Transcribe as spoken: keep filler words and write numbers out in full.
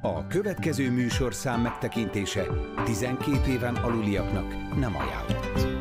A következő műsorszám megtekintése tizenkét éven aluliaknak nem ajánlott.